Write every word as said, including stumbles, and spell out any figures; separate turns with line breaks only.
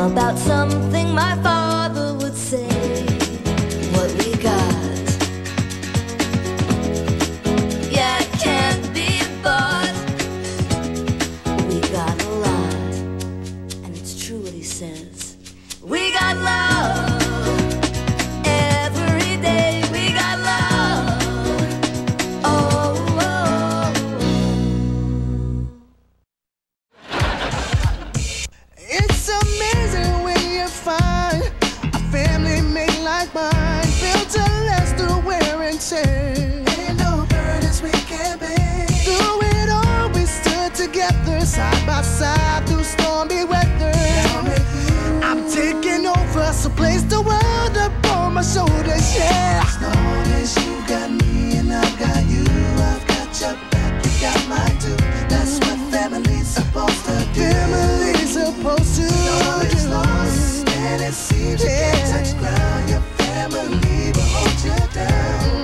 about something my father would say. What we got, yeah, it can't be bought. We got a lot, and it's true what he says. We got love. Every day we got love. Oh, oh.
It's amazing when you find a family made like mine, built to last through wear and tear. Ain't no burdens we can't bear. Through it all we stood together, side by side through stormy weather. I'm taking over, so place the world upon my shoulders, yeah. As long as you got me and I've got you, I've got your back, you got mine too. That's what family's supposed to do. Family's supposed to do. It's lost and it seems you can't touch ground. Your family will hold you down.